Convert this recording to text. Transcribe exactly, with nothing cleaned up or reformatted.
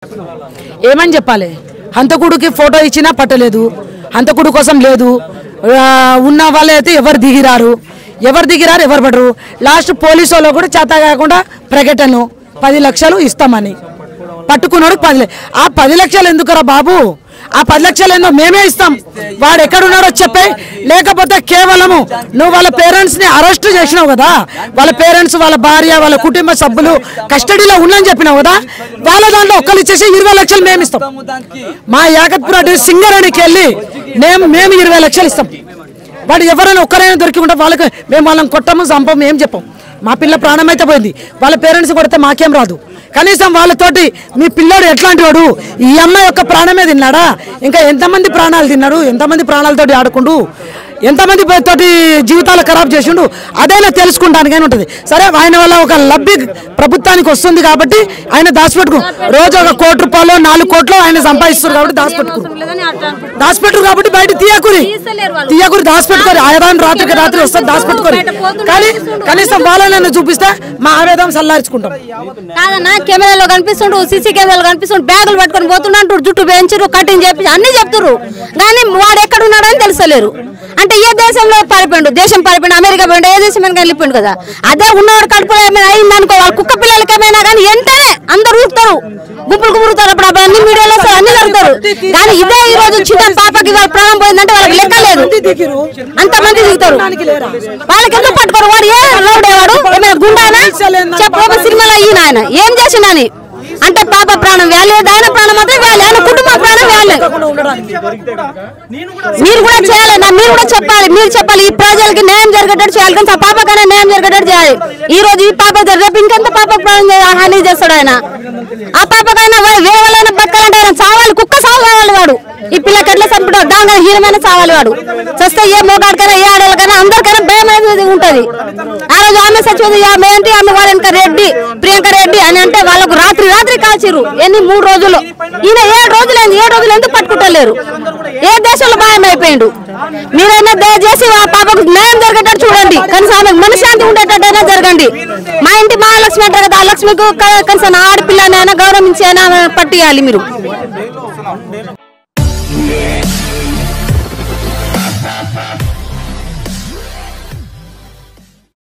ఏమని చెప్పాలి? హంతకుడికి ఫోటో ఇచ్చినా పట్టలేదు, హంతకుడి కోసం లేదు. ఉన్న వాళ్ళైతే ఎవరు దిగిరారు, ఎవరు దిగిరారు ఎవరు పడరు. లాస్ట్ పోలీసు వాళ్ళు కూడా చేత కాకుండా ప్రకటన పది లక్షలు ఇస్తామని పట్టుకున్నాడు. పది ఆ పది లక్షలు ఎందుకురా బాబు? ఆ పది లక్షలు ఏందో మేమే ఇస్తాం, వాడు ఎక్కడున్నాడో చెప్పే. లేకపోతే కేవలము నువ్వు వాళ్ళ పేరెంట్స్ ని అరెస్ట్ చేసినావు కదా, వాళ్ళ పేరెంట్స్ వాళ్ళ భార్య వాళ్ళ కుటుంబ సభ్యులు కస్టడీలో ఉన్నని చెప్పినావు కదా, వాళ్ళ దాంట్లో ఒక్కరు ఇచ్చేసి ఇరవై లక్షలు మేము ఇస్తాం. మా యాకత్పుర సింగరేణికి వెళ్ళి మేము మేము ఇరవై లక్షలు ఇస్తాం. వాడు ఎవరైనా ఒక్కరైనా దొరికి ఉంటే వాళ్ళకి మేము వాళ్ళని కొట్టము చంపము ఏం చెప్పాం. మా పిల్ల ప్రాణం అయితే పోయింది, వాళ్ళ పేరెంట్స్ కొడితే మాకేం రాదు. కనీసం వాళ్ళతోటి మీ పిల్లోడు ఎట్లాంటి వాడు, ఈ అమ్మాయి యొక్క ప్రాణమే తిన్నాడా, ఇంకా ఎంతమంది ప్రాణాలు తిన్నాడు, ఎంతమంది ప్రాణాలతోటి ఆడుకుంటూ ఎంతమంది తోటి జీవితాలు ఖరాబ్ చేసిండు అదైనా తెలుసుకుంటానికైనా ఉంటుంది. సరే ఆయన వల్ల ఒక లబ్ధి ప్రభుత్వానికి వస్తుంది కాబట్టి ఆయన దాచిపెట్టుకు రోజు ఒక కోటి రూపాయలు నాలుగు కోట్లు ఆయన సంపాదిస్తారు కాబట్టి దాచిపెట్టుకురు దాచిపెట్టురు కాబట్టి బయట తీయకురి తీయకురి దాచిపెట్టుకోరు. ఆదాయం రాత్రికి రాత్రి వస్తుంది దాచిపెట్టుకోరు. కానీ కనీసం వాళ్ళని చూపిస్తే మా ఆవేదం సల్లార్చుకుంటాం. కాదన్నా కెమెరాలో కనిపిస్తుండు, సీసీ కెమెరాలో కనిపిస్తుండు, బ్యాగులు పట్టుకొని పోతుండ జుట్టు పెంచరు కటింగ్ చేసి అన్ని చెప్తున్నారు. కానీ వాడు ఎక్కడ ఉన్నాడని తెలుసలేరు. అంటే ఏ దేశంలో పారిపోయిండు, దేశం పారిపోయిండు, అమెరికా పోయిండు, ఏ దేశం అయినా వెళ్ళిపోయిండు కదా. అదే ఉన్నవాడు కడుపులో ఏమైనా అయింది అనుకో, వాళ్ళ కుక్క పిల్లలకి ఏమైనా కానీ వెంటనే అందరు ఊరుతారు, గుంపులు గురుతారు. అప్పుడు అప్పుడు అన్ని మీడియాలో అన్ని జరుగుతారు. కానీ ఇదే ఈ రోజు చిన్న పాపకి వాళ్ళ ప్రాణం పోయిందంటే వాళ్ళకి లెక్క లేదు, అంతమంది దిగుతారు. వాళ్ళకి ఎందుకు పట్టుకోరు? వాడు ఏ రౌడేవాడు, ఏమైనా గుండానా చెప్ప సినిమాలో ఈయన ఆయన ఏం చేసిండని అంటే పాప ప్రాణం వ్యాలే, ఆయన ప్రాణం మాత్రం వ్యాలే, ఆయన కుటుంబ ప్రాణం వ్యాలే. మీరు కూడా చేయాలన్నా, మీరు కూడా చెప్పాలి, మీరు చెప్పాలి ఈ ప్రజలకి న్యాయం జరిగేటట్టు చేయాలి. కానీ ఆ పాపకైనా న్యాయం జరిగేటట్టు చేయాలి. ఈ రోజు ఈ పాప రేపు ఇంకెంత పాపకు ప్రాణం హాని చేస్తాడు ఆయన. ఆ పాపకైనా వేరే వాళ్ళైనా బతకాలంటే ఆయన చావాలి, కుక్క సావాలి. వాడు ఈ పిల్లకి ఎట్లా చంపడం దాని హీనమైన చావాలి. వాడు చస్తే ఏ మోగాడికైనా ఏ ఆడవాళ్ళకైనా అందరికైనా భయం అనేది ఉంటుంది. ఆ రోజు ఆమె సచివది ఆమె ఏంటి ఆమె వాళ్ళ వెనక రెడ్డి ప్రియాంక రెడ్డి అని అంటే వాళ్ళకు రాత్రి రాత్రి కాల్చిరు. ఎన్ని మూడు రోజులు ఈయన ఏడు రోజులు అయింది, ఏడు రోజులు ఎందుకు పట్టుకుంటలేరు? ఏ దేశంలో భయం అయిపోయిండు? మీరైనా దయచేసి ఆ పాపకు న్యాయం జరిగేటట్టు చూడండి, కనీసం ఆమెకు మనశ్శాంతి ఉండేటట్టయినా జరగండి. మా ఇంటి మహాలక్ష్మి అంటారు కదా, ఆ లక్ష్మికి కనీసం ఆడపిల్లని అయినా గౌరవించి అయినా పట్టియాలి మీరు.